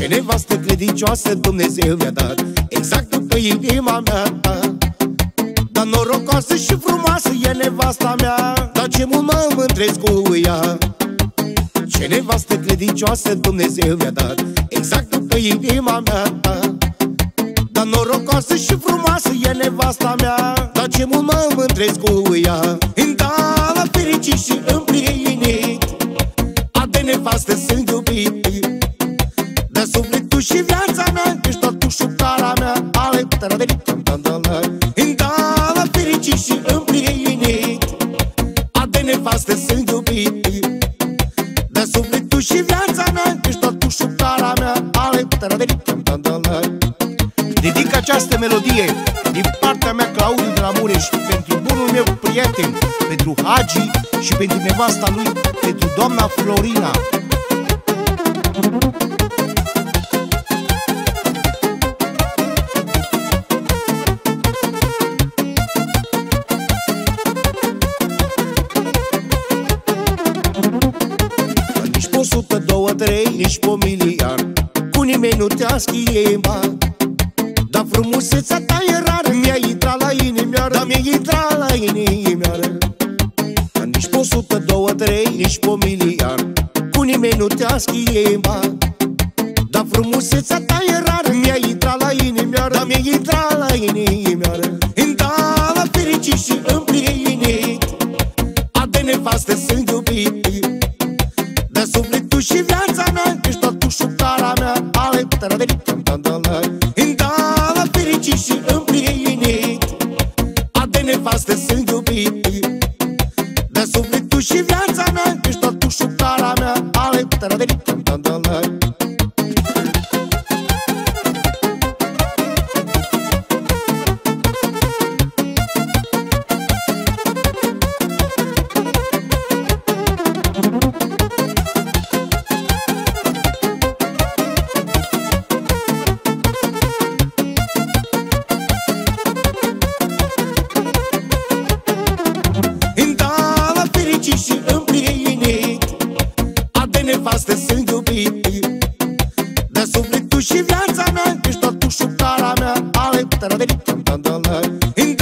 Ce nevastă credincioasă Dumnezeu mi-a dat, exact după inima mea. Dar norocoasă și frumoasă e nevasta mea, dar ce mult mă mândresc cu ea. Ce nevastă credincioasă Dumnezeu mi-a dat, exact după inima mea. Dar norocoasă și frumoasă e nevasta mea, dar ce mult mă mândresc cu ea. Da, la fericit și împlinit, a de nevastă sunt iubit. De sufletul și viața mea, ești totul șucara mea. Ale, da, la fericit și împlinit, a de nevastă sunt iubit. De sufletul și viața mea, ești totul șucara mea. Ale, dedic această melodie din partea mea, Claudiu de la Mureș, pentru bunul meu prieten, pentru Hagi, și pentru nevasta lui, pentru doamna Florina. Nici pe 100, 2, 3, nici pe miliard, cu nimeni nu te-a schimbat. Dar frumusețea ta e rară, mi-a intrat la inimioară, dar mi-a intrat la inimioară. Nici pe 100, 2, 3, nici pe miliard, cu nimeni nu te-a schimbat. Dar frumusețea ta e rară, mi-a intrat la inimioară, dar mi-a intrat la inimioară. Da, la fericit și împlinit, a de nevastă sunt iubit. De sufletul și viața mea, ești totul șucara mea. Ale, da, la fericit și împlinit, a de nevastă sunt iubit. De sufletul și viața mea, ești totul șucara mea. Ale, și împlinit, a de nevastă sunt iubit. De sufletul și viața mea, ești totul șucara mea. Ale,